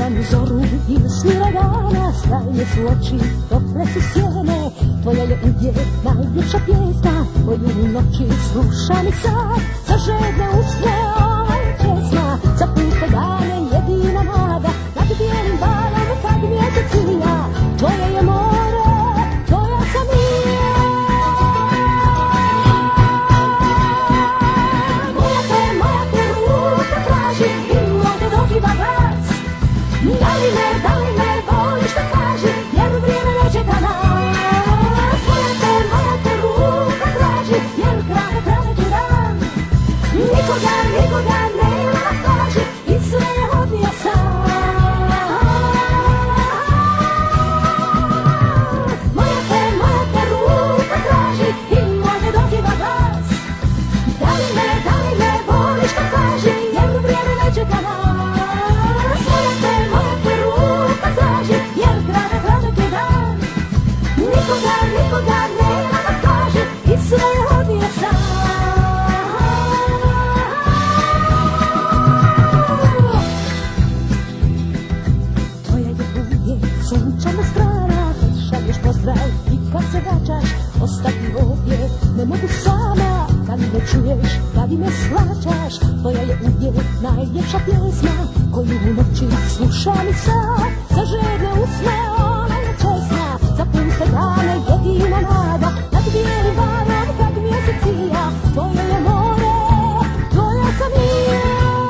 ranu zoru i smira dana, sjajne su oči, tople su sjene, tvoja je uvijek najljepša pjesma, koju u noći slušam i sad, za žedne usne ova je pjesma, za puste dane jedina nada, nad bijelim balom kad mjesec sija, tvoje je more, tvoja sam i ja. Moja te ruka traži i možda doziva glas, da li me voliš da kaži, jer vrijeme ne čeka nas. Moja te ruka traži, jer krade ti dan, nikoga nema da kaži i sve je odnio sam. Moja te ruka traži i možda doziva glas, da li me voliš da kaži, jer vrijeme ne čeka nas. Moja te ruka traži, jer krade ti dan, nikoga nema da kaži i sve je odnio sam. Sunčana strana, kad šalješ pozdrav i kad se vraćaš, ostati ovdje ne mogu sama. Kad me čuješ, kad me slačaš, tvoja je uvijek najljepša pjesma, koju u noći slušam i sad, za žedne usne ona je česna, za puste dane jedina nada, nad bijelim valom kad mjesec sija, tvoje je more, tvoja sam i ja.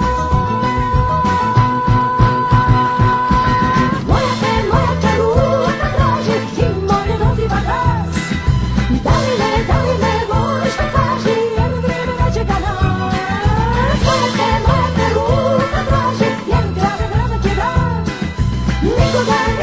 Da li me voliš da kaži, jer vrijeme ne čeka nas. Moja te ruka traži, jer grade ti dan, nikoga